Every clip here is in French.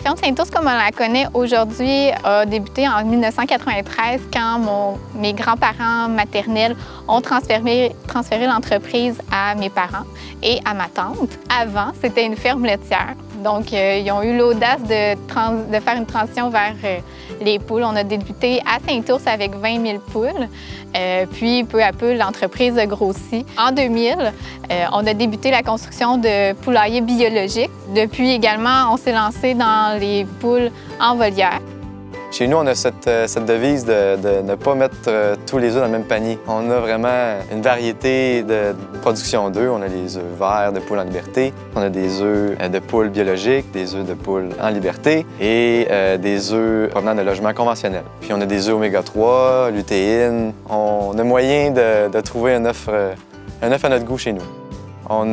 ferme Saint-Ours, comme on la connaît aujourd'hui, a débuté en 1993 quand mes grands-parents maternels ont transféré l'entreprise à mes parents et à ma tante. Avant, c'était une ferme laitière. Donc, ils ont eu l'audace de faire une transition vers les poules. On a débuté à Saint-Ours avec 20 000 poules. Puis, peu à peu, l'entreprise a grossi. En 2000, on a débuté la construction de poulaillers biologiques. Depuis également, on s'est lancé dans les poules en volière. Chez nous, on a cette devise de ne pas mettre tous les œufs dans le même panier. On a vraiment une variété de production d'œufs. On a les œufs verts de poules en liberté, on a des œufs de poules biologiques, des œufs de poules en liberté et des œufs provenant de logements conventionnels. Puis on a des œufs oméga 3, lutéine. On a moyen de trouver un œuf à notre goût chez nous. On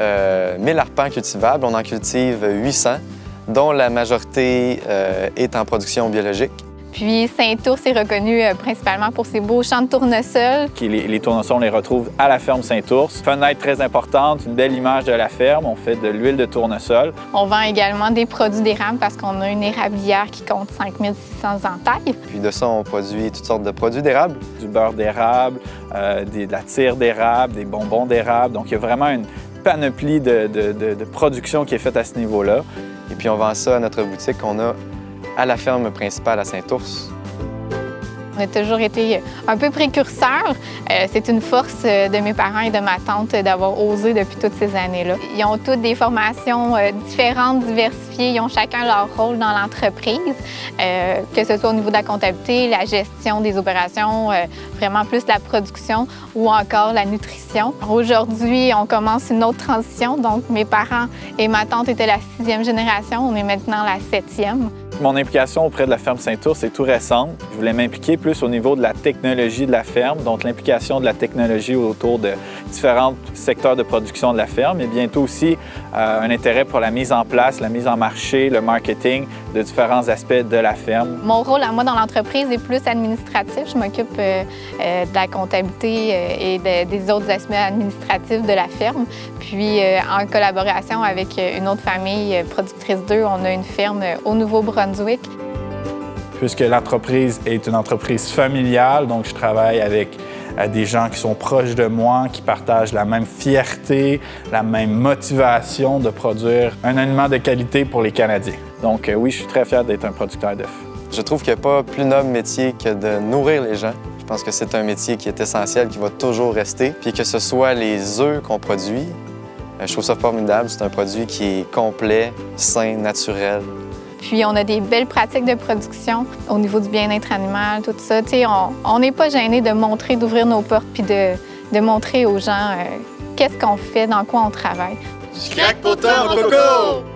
a 1000 arpents cultivables, on en cultive 800. Dont la majorité est en production biologique. Puis Saint-Ours est reconnu principalement pour ses beaux champs de tournesol. Les tournesols, on les retrouve à la ferme Saint-Ours. Fenêtre très importante, une belle image de la ferme. On fait de l'huile de tournesol. On vend également des produits d'érable parce qu'on a une érablière qui compte 5600 entailles. Puis de ça, on produit toutes sortes de produits d'érable. Du beurre d'érable, de la tire d'érable, des bonbons d'érable. Donc il y a vraiment une panoplie de production qui est faite à ce niveau-là. Et puis on vend ça à notre boutique qu'on a à la ferme principale à Saint-Ours. On a toujours été un peu précurseurs. C'est une force de mes parents et de ma tante d'avoir osé depuis toutes ces années-là. Ils ont toutes des formations différentes, diversifiées. Ils ont chacun leur rôle dans l'entreprise, que ce soit au niveau de la comptabilité, la gestion des opérations, vraiment plus la production ou encore la nutrition. Aujourd'hui, on commence une autre transition. Donc, mes parents et ma tante étaient la 6e génération. On est maintenant la 7e. Mon implication auprès de la ferme Saint-Ours est tout récente. Je voulais m'impliquer plus au niveau de la technologie de la ferme, donc l'implication de la technologie autour de différents secteurs de production de la ferme et bientôt aussi un intérêt pour la mise en place, la mise en marché, le marketing de différents aspects de la ferme. Mon rôle à moi dans l'entreprise est plus administratif. Je m'occupe de la comptabilité et des autres aspects administratifs de la ferme. Puis en collaboration avec une autre famille productrice d'œufs, on a une ferme au Nouveau-Brunswick. Puisque l'entreprise est une entreprise familiale, donc je travaille avec des gens qui sont proches de moi, qui partagent la même fierté, la même motivation de produire un aliment de qualité pour les Canadiens. Donc oui, je suis très fier d'être un producteur d'œufs. Je trouve qu'il n'y a pas plus noble métier que de nourrir les gens. Je pense que c'est un métier qui est essentiel, qui va toujours rester. Puis que ce soit les œufs qu'on produit, je trouve ça formidable. C'est un produit qui est complet, sain, naturel. Puis on a des belles pratiques de production au niveau du bien-être animal, tout ça. T'sais, on n'est pas gêné de montrer, d'ouvrir nos portes puis de montrer aux gens qu'est-ce qu'on fait, dans quoi on travaille. Je craque pour toi, mon coco!